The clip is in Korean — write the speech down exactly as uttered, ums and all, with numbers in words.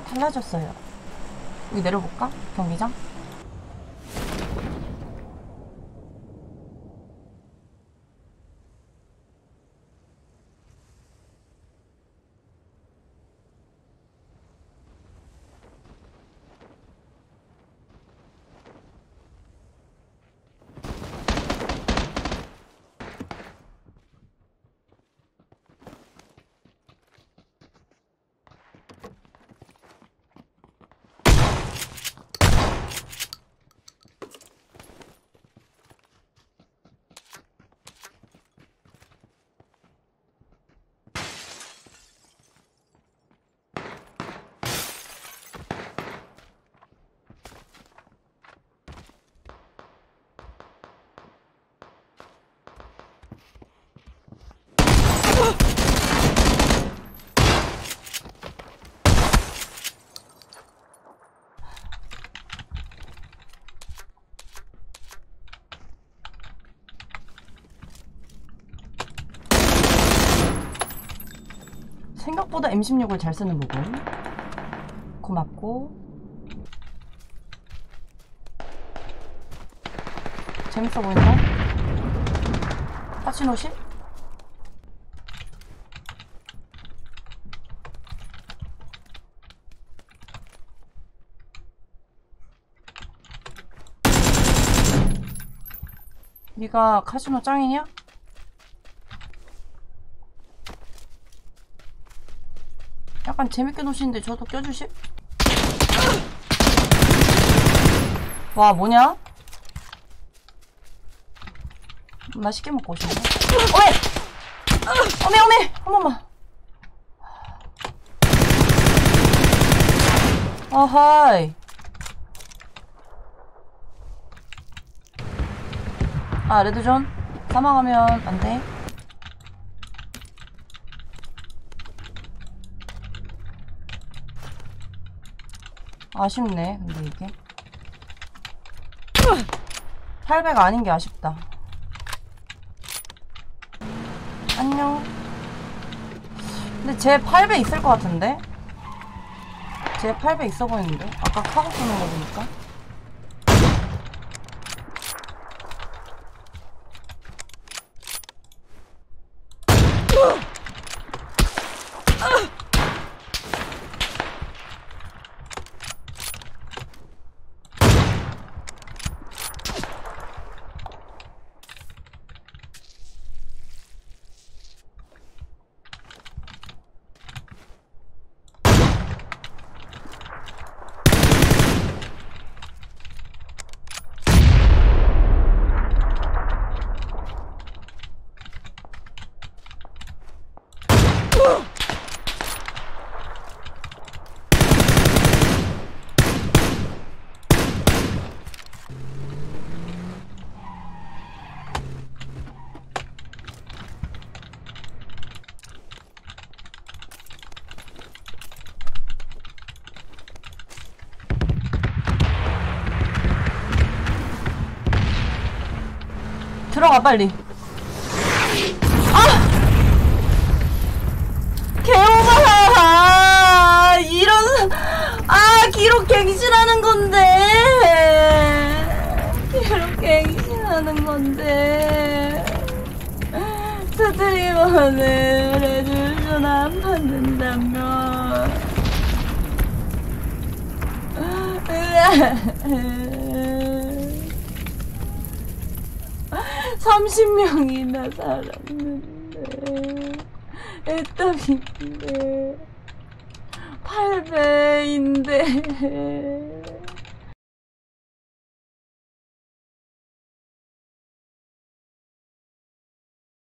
달라졌어요. 여기 내려볼까? 경기장? 생각보다 엠 십육을 잘 쓰는 부분. 고맙고. 재밌어 보인다? 파치노시? 네가 카지노 짱이냐? 약간 재밌게 노시는데 저도 껴주실? 와 뭐냐? 맛있게 먹고 오시네. 어메! 어메 어메! 한 번만. 아하이. 아 레드존 사망하면 안돼. 아쉽네. 근데 이게 팔백 아닌게 아쉽다. 안녕. 근데 쟤 팔백 있을 것 같은데? 쟤 팔백 있어 보이는데? 아까 카고 쏘는 거 보니까. 들어가 빨리. 아! 개오바야! 이런 아 기록 갱신하는 건데 기록 갱신하는 건데 스트리머는 레드존 안 받는다며. 삼십 명이나 살았는데 애떡인데 팔 배인데